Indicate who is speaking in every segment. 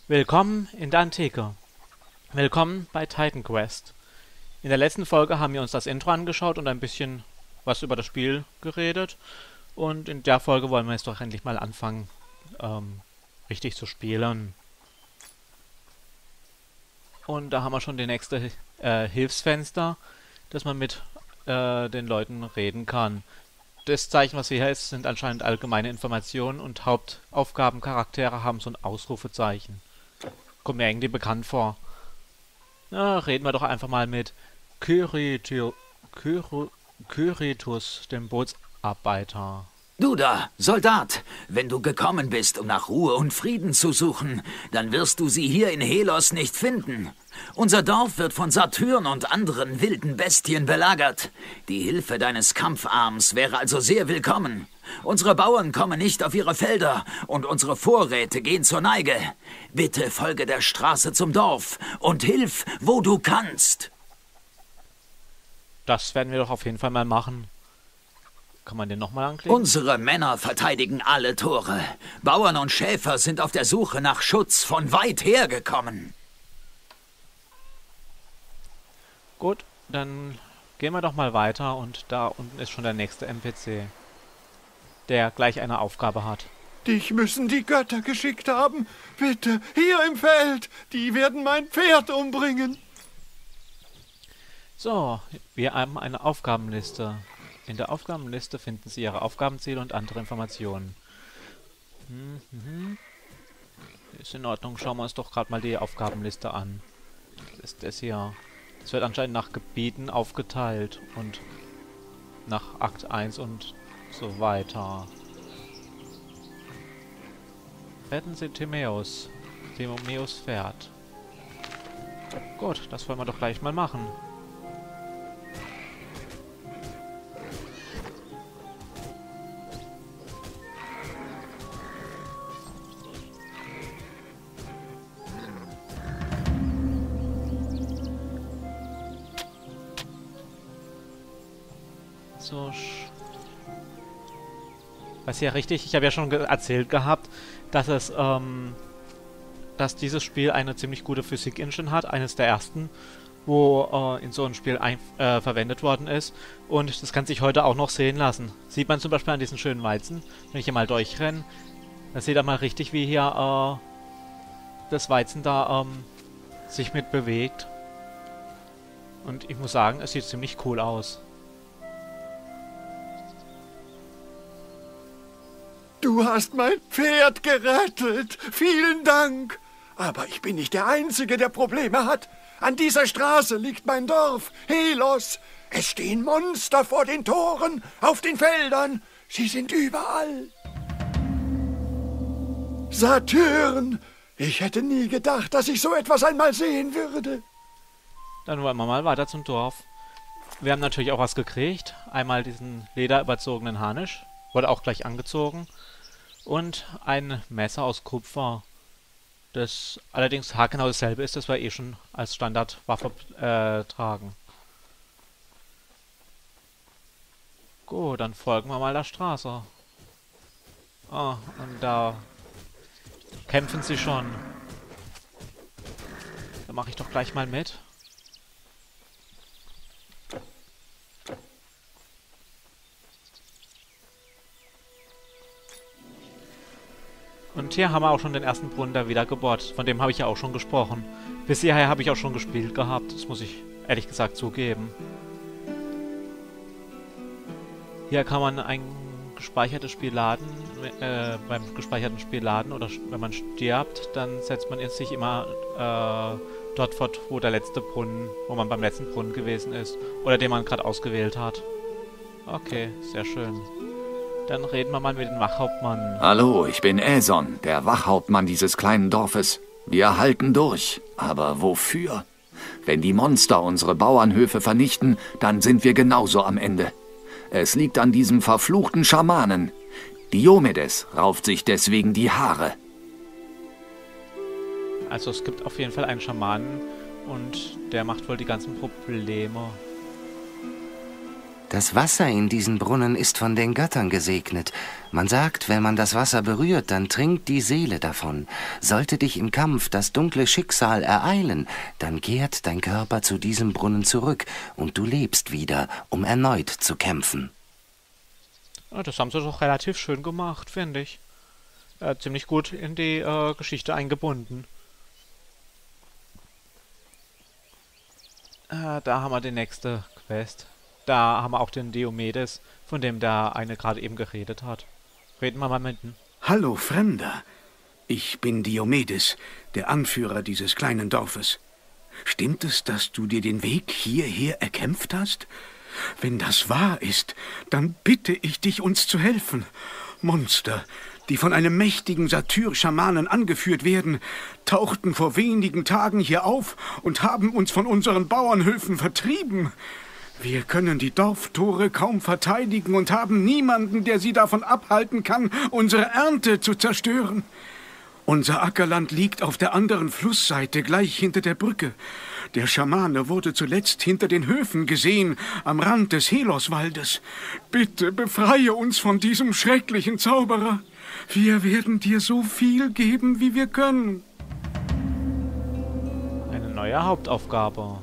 Speaker 1: Willkommen in der Antike. Willkommen bei Titan Quest. In der letzten Folge haben wir uns das Intro angeschaut und ein bisschen was über das Spiel geredet. Und in der Folge wollen wir jetzt doch endlich mal anfangen, richtig zu spielen. Und da haben wir schon die nächste Hilfsfenster, dass man mit den Leuten reden kann. Das Zeichen, was hier ist, sind anscheinend allgemeine Informationen und Hauptaufgabencharaktere haben so ein Ausrufezeichen. Kommt mir irgendwie bekannt vor. Na, reden wir doch einfach mal mit Kyritus, dem Bootsarbeiter.
Speaker 2: Du da, Soldat, wenn du gekommen bist, um nach Ruhe und Frieden zu suchen, dann wirst du sie hier in Helos nicht finden. Unser Dorf wird von Satyren und anderen wilden Bestien belagert. Die Hilfe deines Kampfarms wäre also sehr willkommen. Unsere Bauern kommen nicht auf ihre Felder und unsere Vorräte gehen zur Neige. Bitte folge der Straße zum Dorf und hilf, wo du kannst.
Speaker 1: Das werden wir doch auf jeden Fall mal machen. Kann man den nochmal anklicken?
Speaker 2: Unsere Männer verteidigen alle Tore. Bauern und Schäfer sind auf der Suche nach Schutz von weit her gekommen.
Speaker 1: Gut, dann gehen wir doch mal weiter und da unten ist schon der nächste NPC, der gleich eine Aufgabe hat.
Speaker 3: Dich müssen die Götter geschickt haben. Bitte, hier im Feld. Die werden mein Pferd umbringen.
Speaker 1: So, wir haben eine Aufgabenliste. In der Aufgabenliste finden Sie Ihre Aufgabenziele und andere Informationen. Ist in Ordnung. Schauen wir uns doch gerade mal die Aufgabenliste an. Das ist das hier. Das wird anscheinend nach Gebieten aufgeteilt und nach Akt 1 und so weiter. Retten Sie Timaeus. Timaeus Pferd. Gut, das wollen wir doch gleich mal machen. So. Was ja richtig, ich habe ja schon erzählt gehabt, dass es, dass dieses Spiel eine ziemlich gute Physik-Engine hat, eines der ersten, wo in so einem Spiel verwendet worden ist. Und das kann sich heute auch noch sehen lassen. Sieht man zum Beispiel an diesen schönen Weizen, wenn ich hier mal durchrenne, da sieht man mal richtig, wie hier das Weizen da sich mit bewegt. Und ich muss sagen, es sieht ziemlich cool aus.
Speaker 3: Du hast mein Pferd gerettet. Vielen Dank. Aber ich bin nicht der Einzige, der Probleme hat. An dieser Straße liegt mein Dorf, Helos. Es stehen Monster vor den Toren, auf den Feldern. Sie sind überall. Satyren. Ich hätte nie gedacht, dass ich so etwas einmal sehen würde.
Speaker 1: Dann wollen wir mal weiter zum Dorf. Wir haben natürlich auch was gekriegt. Einmal diesen lederüberzogenen Harnisch. Wurde auch gleich angezogen. Und ein Messer aus Kupfer. Das allerdings haargenau dasselbe ist, das wir eh schon als Standardwaffe tragen. Gut, dann folgen wir mal der Straße. Ah, und da kämpfen sie schon. Da mache ich doch gleich mal mit. Und hier haben wir auch schon den ersten Brunnen der Wiedergeburt. Von dem habe ich ja auch schon gesprochen. Bis hierher habe ich auch schon gespielt gehabt. Das muss ich ehrlich gesagt zugeben. Hier kann man ein gespeichertes Spiel laden. Beim gespeicherten Spiel laden oder wenn man stirbt, dann setzt man sich immer dort fort, wo der letzte Brunnen, wo man beim letzten Brunnen gewesen ist. Oder den man gerade ausgewählt hat. Okay, sehr schön. Dann reden wir mal mit dem Wachhauptmann.
Speaker 4: Hallo, ich bin Äson, der Wachhauptmann dieses kleinen Dorfes. Wir halten durch. Aber wofür? Wenn die Monster unsere Bauernhöfe vernichten, dann sind wir genauso am Ende. Es liegt an diesem verfluchten Schamanen. Diomedes rauft sich deswegen die Haare.
Speaker 1: Also es gibt auf jeden Fall einen Schamanen und der macht wohl die ganzen Probleme.
Speaker 5: Das Wasser in diesen Brunnen ist von den Göttern gesegnet. Man sagt, wenn man das Wasser berührt, dann trinkt die Seele davon. Sollte dich im Kampf das dunkle Schicksal ereilen, dann kehrt dein Körper zu diesem Brunnen zurück und du lebst wieder, um erneut zu kämpfen.
Speaker 1: Ja, das haben sie doch relativ schön gemacht, finde ich. Ziemlich gut in die Geschichte eingebunden. Da haben wir die nächste Quest. Da haben wir auch den Diomedes, von dem der eine gerade eben geredet hat. Reden wir mal mit ihm.
Speaker 3: Hallo, Fremder. Ich bin Diomedes, der Anführer dieses kleinen Dorfes. Stimmt es, dass du dir den Weg hierher erkämpft hast? Wenn das wahr ist, dann bitte ich dich, uns zu helfen. Monster, die von einem mächtigen Satyr-Schamanen angeführt werden, tauchten vor wenigen Tagen hier auf und haben uns von unseren Bauernhöfen vertrieben. Wir können die Dorftore kaum verteidigen und haben niemanden, der sie davon abhalten kann, unsere Ernte zu zerstören. Unser Ackerland liegt auf der anderen Flussseite, gleich hinter der Brücke. Der Schamane wurde zuletzt hinter den Höfen gesehen, am Rand des Heloswaldes. Bitte befreie uns von diesem schrecklichen Zauberer. Wir werden dir so viel geben, wie wir können.
Speaker 1: Eine neue Hauptaufgabe.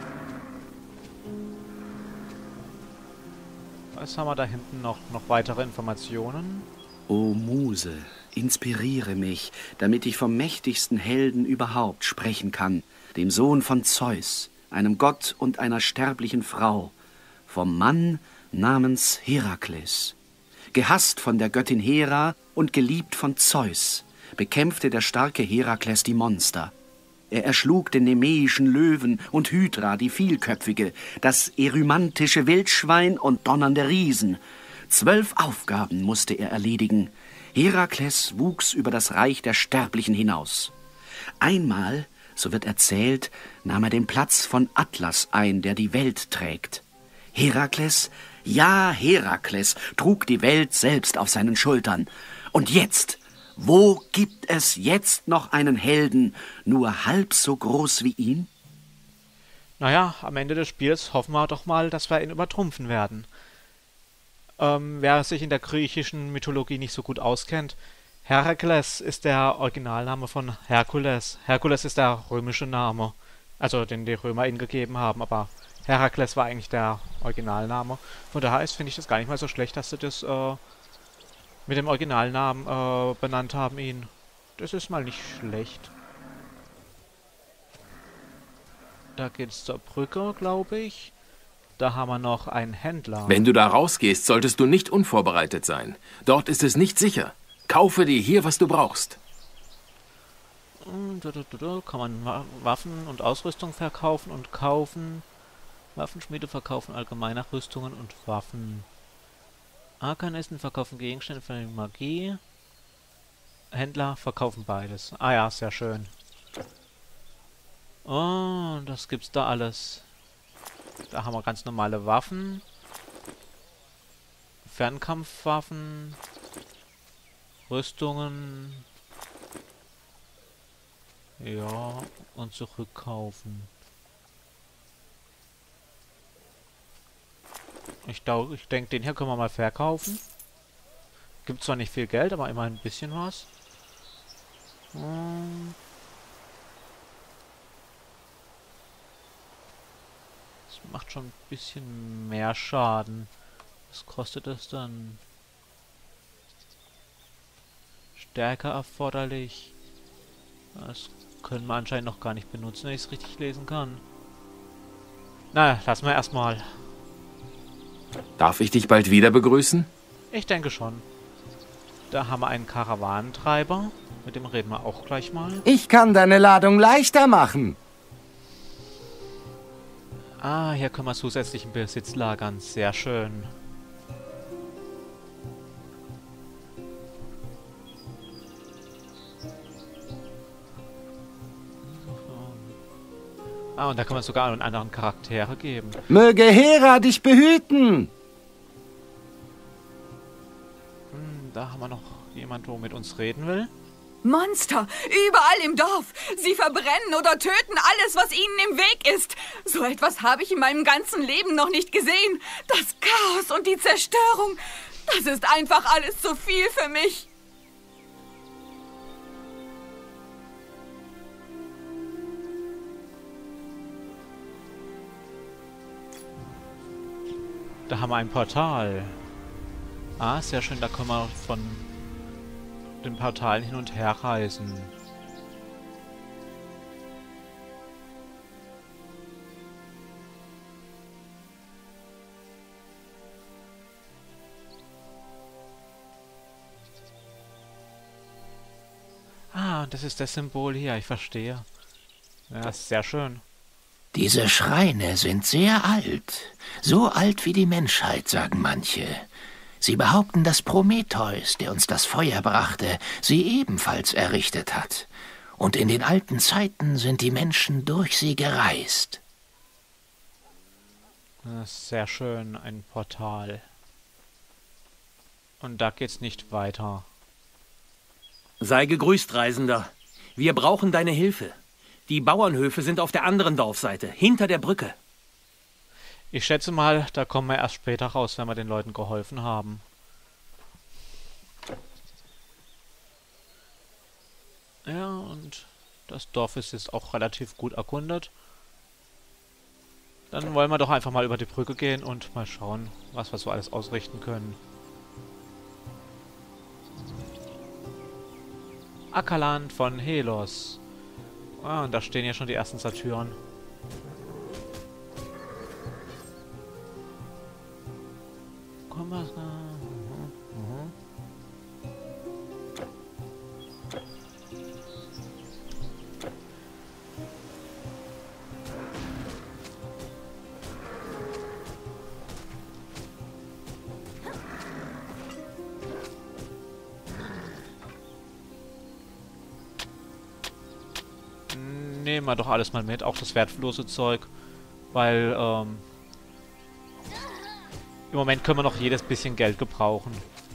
Speaker 1: Was haben wir da hinten noch? Noch weitere Informationen?
Speaker 6: O Muse, inspiriere mich, damit ich vom mächtigsten Helden überhaupt sprechen kann, dem Sohn von Zeus, einem Gott und einer sterblichen Frau, vom Mann namens Herakles. Gehasst von der Göttin Hera und geliebt von Zeus, bekämpfte der starke Herakles die Monster. Er erschlug den nemeischen Löwen und Hydra, die Vielköpfige, das erymantische Wildschwein und donnernde Riesen. 12 Aufgaben musste er erledigen. Herakles wuchs über das Reich der Sterblichen hinaus. Einmal, so wird erzählt, nahm er den Platz von Atlas ein, der die Welt trägt. Herakles, ja Herakles, trug die Welt selbst auf seinen Schultern. Und jetzt, wo gibt es jetzt noch einen Helden, nur halb so groß wie ihn?
Speaker 1: Naja, am Ende des Spiels hoffen wir doch mal, dass wir ihn übertrumpfen werden. Wer sich in der griechischen Mythologie nicht so gut auskennt, Herakles ist der Originalname von Herkules. Herkules ist der römische Name, also den die Römer ihm gegeben haben, aber Herakles war eigentlich der Originalname. Von daher finde ich das gar nicht mal so schlecht, dass sie das mit dem Originalnamen benannt haben ihn. Das ist mal nicht schlecht. Da geht's zur Brücke, glaube ich. Da haben wir noch einen Händler.
Speaker 7: Wenn du da rausgehst, solltest du nicht unvorbereitet sein. Dort ist es nicht sicher. Kaufe dir hier, was du brauchst.
Speaker 1: Kann man Waffen und Ausrüstung verkaufen und kaufen. Waffenschmiede verkaufen allgemeine Rüstungen und Waffen. Arkanisten verkaufen Gegenstände für Magie. Händler verkaufen beides. Ah ja, sehr schön. Oh, das gibt's da alles. Da haben wir ganz normale Waffen. Fernkampfwaffen. Rüstungen. Ja, und zurückkaufen. Ich denke, den hier können wir mal verkaufen. Gibt zwar nicht viel Geld, aber immerhin ein bisschen was. Das macht schon ein bisschen mehr Schaden. Was kostet das dann? Stärker erforderlich. Das können wir anscheinend noch gar nicht benutzen, wenn ich es richtig lesen kann. Naja, lassen wir erstmal.
Speaker 7: Darf ich dich bald wieder begrüßen?
Speaker 1: Ich denke schon. Da haben wir einen Karawanentreiber. Mit dem reden wir auch gleich mal.
Speaker 5: Ich kann deine Ladung leichter machen.
Speaker 1: Ah, hier können wir zusätzlichen Besitz lagern. Sehr schön. Ah, und da kann man sogar einen anderen Charaktere geben.
Speaker 5: Möge Hera dich behüten!
Speaker 1: Da haben wir noch jemanden, der mit uns reden will.
Speaker 8: Monster, überall im Dorf. Sie verbrennen oder töten alles, was ihnen im Weg ist. So etwas habe ich in meinem ganzen Leben noch nicht gesehen. Das Chaos und die Zerstörung, das ist einfach alles zu viel für mich.
Speaker 1: Da haben wir ein Portal. Ah, sehr schön, da können wir von den Portalen hin und her reisen. Ah, das ist das Symbol hier, ich verstehe. Ja, das ist sehr schön.
Speaker 9: Diese Schreine sind sehr alt. So alt wie die Menschheit, sagen manche. Sie behaupten, dass Prometheus, der uns das Feuer brachte, sie ebenfalls errichtet hat. Und in den alten Zeiten sind die Menschen durch sie gereist.
Speaker 1: Das ist sehr schön, ein Portal. Und da geht's nicht weiter.
Speaker 10: Sei gegrüßt, Reisender. Wir brauchen deine Hilfe. Die Bauernhöfe sind auf der anderen Dorfseite, hinter der Brücke.
Speaker 1: Ich schätze mal, da kommen wir erst später raus, wenn wir den Leuten geholfen haben. Ja, und das Dorf ist jetzt auch relativ gut erkundet. Dann wollen wir doch einfach mal über die Brücke gehen und mal schauen, was wir so alles ausrichten können. Ackerland von Helos. Ah, und da stehen ja schon die ersten Satyren. Komm mal. Nehmen wir doch alles mal mit, auch das wertlose Zeug, weil im Moment können wir noch jedes bisschen Geld gebrauchen.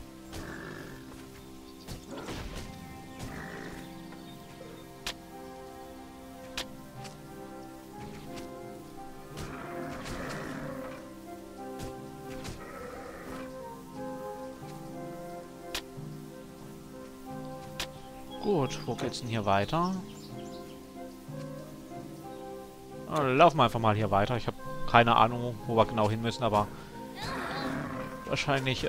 Speaker 1: Gut, wo geht's denn hier weiter? Laufen wir einfach mal hier weiter. Ich habe keine Ahnung, wo wir genau hin müssen, aber wahrscheinlich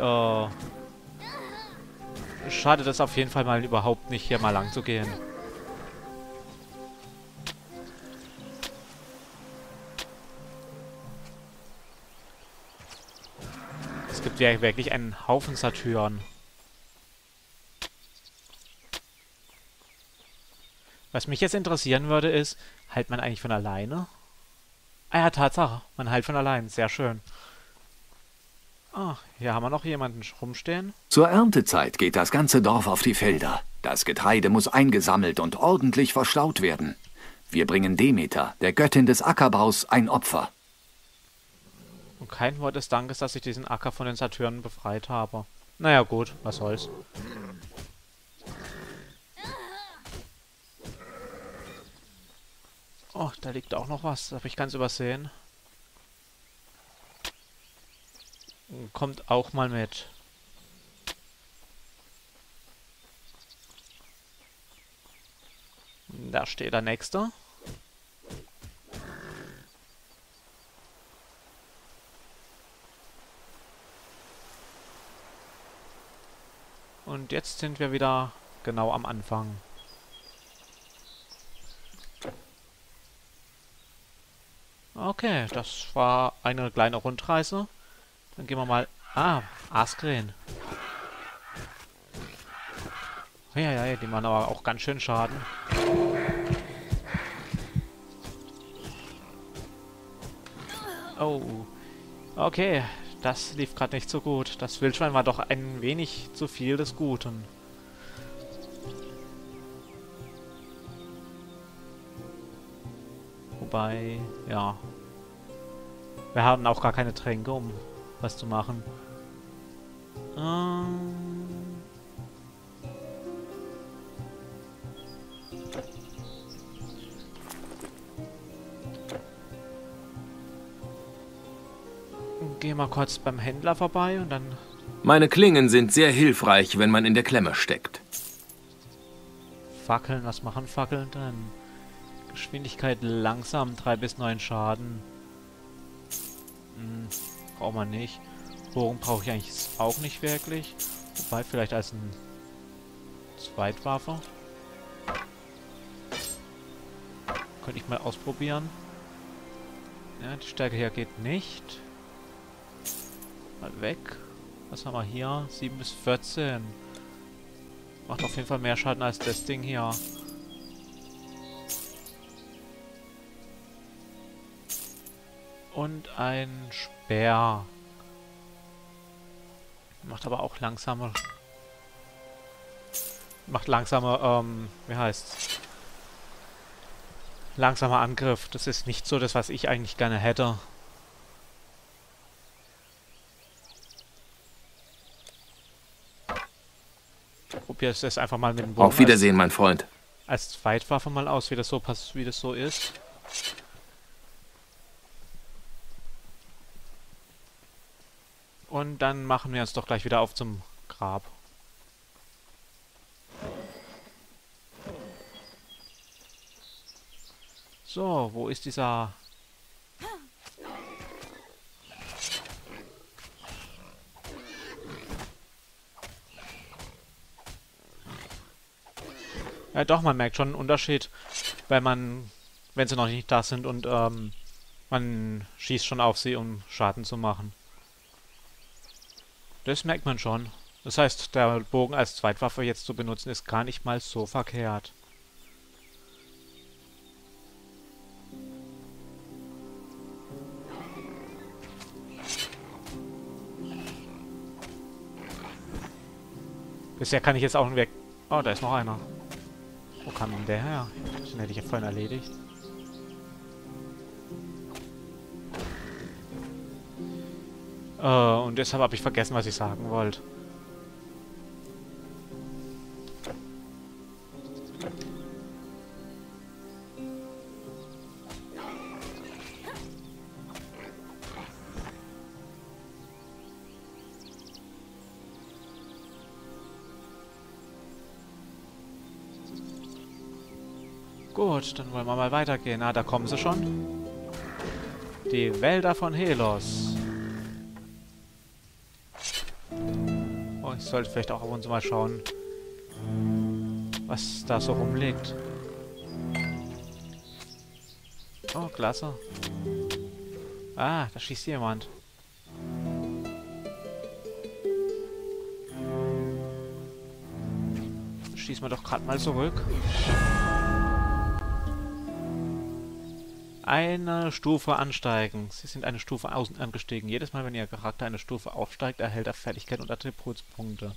Speaker 1: schadet es auf jeden Fall mal überhaupt nicht, hier mal lang zu gehen. Es gibt ja wirklich einen Haufen Satyren. Was mich jetzt interessieren würde, ist, heilt man eigentlich von alleine? Ah ja, Tatsache. Man heilt von allein. Sehr schön. Ah, hier haben wir noch jemanden rumstehen.
Speaker 4: Zur Erntezeit geht das ganze Dorf auf die Felder. Das Getreide muss eingesammelt und ordentlich verstaut werden. Wir bringen Demeter, der Göttin des Ackerbaus, ein Opfer.
Speaker 1: Und kein Wort des Dankes, dass ich diesen Acker von den Satyren befreit habe. Naja gut, was soll's. Oh, da liegt auch noch was. Das habe ich ganz übersehen. Kommt auch mal mit. Da steht der Nächste. Und jetzt sind wir wieder genau am Anfang. Okay, das war eine kleine Rundreise. Dann gehen wir mal... Ah, Askren. Ja, die machen aber auch ganz schön Schaden. Oh. Okay, das lief gerade nicht so gut. Das Wildschwein war doch ein wenig zu viel des Guten. Wobei, ja. Wir haben auch gar keine Tränke, um was zu machen. mal kurz beim Händler vorbei und dann...
Speaker 7: Meine Klingen sind sehr hilfreich, wenn man in der Klemme steckt.
Speaker 1: Fackeln, was machen Fackeln denn? Geschwindigkeit langsam, 3 bis 9 Schaden. Braucht man nicht. Bogen brauche ich eigentlich auch nicht wirklich. Wobei vielleicht als ein Zweitwaffe. Könnte ich mal ausprobieren. Ja, die Stärke hier geht nicht. Mal weg. Was haben wir hier? 7 bis 14. Macht auf jeden Fall mehr Schaden als das Ding hier. Und ein Speer. Macht aber auch langsame... Macht langsame, wie heißt's? Langsamer Angriff. Das ist nicht so das, was ich eigentlich gerne hätte. Probier es einfach mal mit dem Bogen.
Speaker 7: Auf Wiedersehen, mein Freund.
Speaker 1: Als Zweitwaffe mal aus, wie das so ist. Und dann machen wir uns doch gleich wieder auf zum Grab. So, wo ist dieser... Ja doch, man merkt schon einen Unterschied, wenn sie noch nicht da sind und man schießt schon auf sie, um Schaden zu machen. Das merkt man schon. Das heißt, der Bogen als Zweitwaffe jetzt zu benutzen, ist gar nicht mal so verkehrt. Bisher kann ich jetzt auch weg... Oh, da ist noch einer. Wo kam denn der her? Den hätte ich ja vorhin erledigt. Und deshalb habe ich vergessen, was ich sagen wollte. Gut, dann wollen wir mal weitergehen. Ah, da kommen sie schon. Die Wälder von Helos. Oh, ich sollte vielleicht auch ab und zu mal schauen, was da so rumliegt. Oh, klasse. Ah, da schießt jemand. Schießen wir doch gerade mal zurück. Eine Stufe ansteigen. Sie sind eine Stufe außen angestiegen. Jedes Mal, wenn Ihr Charakter eine Stufe aufsteigt, erhält er Fertigkeit und Attributspunkte.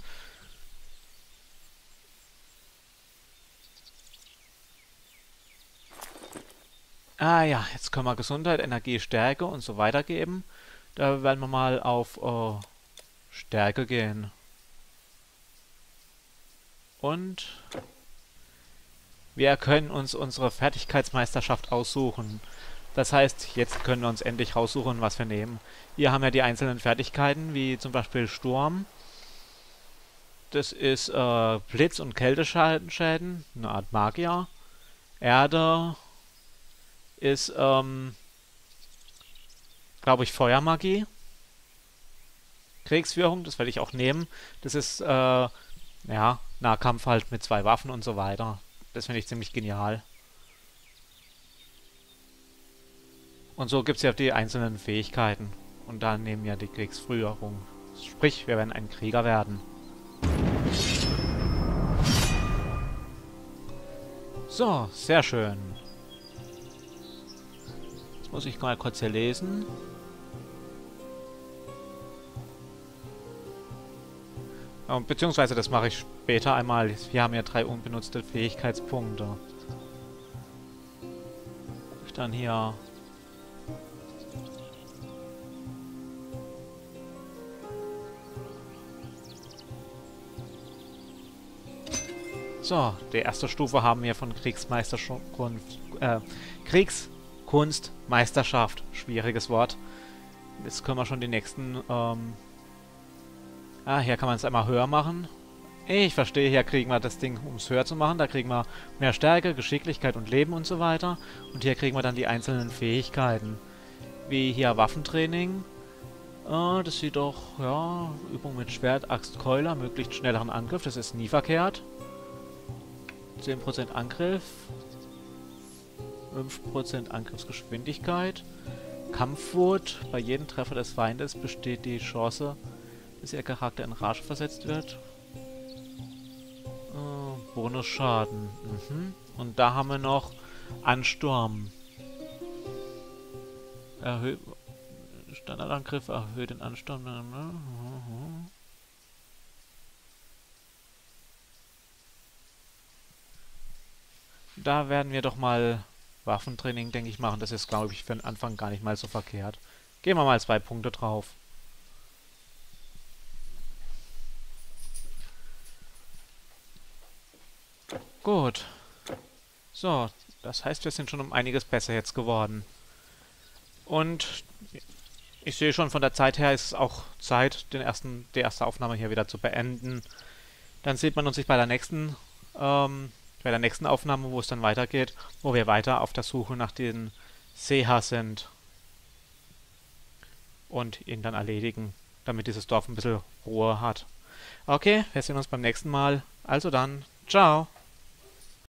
Speaker 1: Ah ja, jetzt können wir Gesundheit, Energie, Stärke und so weiter geben. Da werden wir mal auf Stärke gehen. Und wir können uns unsere Fertigkeitsmeisterschaft aussuchen. Das heißt, jetzt können wir uns endlich raussuchen, was wir nehmen. Hier haben wir die einzelnen Fertigkeiten, wie zum Beispiel Sturm. Das ist Blitz- und Kälteschäden, eine Art Magier. Erde ist, glaube ich, Feuermagie. Kriegsführung, das werde ich auch nehmen. Das ist, ja, Nahkampf halt mit 2 Waffen und so weiter. Das finde ich ziemlich genial. Und so gibt es ja die einzelnen Fähigkeiten. Und dann nehmen wir die Kriegsführung. Sprich, wir werden ein Krieger werden. So, sehr schön. Jetzt muss ich mal kurz hier lesen. Beziehungsweise das mache ich später einmal. Wir haben ja 3 unbenutzte Fähigkeitspunkte. Dann hier... So, die erste Stufe haben wir von Kriegskunstmeisterschaft. Schwieriges Wort. jetzt können wir schon die nächsten, hier kann man es einmal höher machen. Ich verstehe, hier kriegen wir das Ding, um es höher zu machen. Da kriegen wir mehr Stärke, Geschicklichkeit und Leben und so weiter. Und hier kriegen wir dann die einzelnen Fähigkeiten. Wie hier Waffentraining. Das sieht doch, ja, Übung mit Schwert, Axt, Keule, möglichst schnelleren Angriff. Das ist nie verkehrt. 10% Angriff. 5% Angriffsgeschwindigkeit. Kampfwut. Bei jedem Treffer des Feindes besteht die Chance, dass ihr Charakter in Rage versetzt wird. Bonusschaden. Und da haben wir noch Ansturm. Standardangriff erhöht den Ansturm. Da werden wir doch mal Waffentraining, denke ich, machen. Das ist, glaube ich, für den Anfang gar nicht mal so verkehrt. Gehen wir mal 2 Punkte drauf. Gut. So, das heißt, wir sind schon um einiges besser jetzt geworden. Und ich sehe schon, von der Zeit her ist es auch Zeit, die erste Aufnahme hier wieder zu beenden. Dann sieht man uns bei der nächsten Aufnahme, wo es dann weitergeht, wo wir weiter auf der Suche nach den Seha sind. Und ihn dann erledigen, damit dieses Dorf ein bisschen Ruhe hat. Okay, wir sehen uns beim nächsten Mal. Also dann, ciao!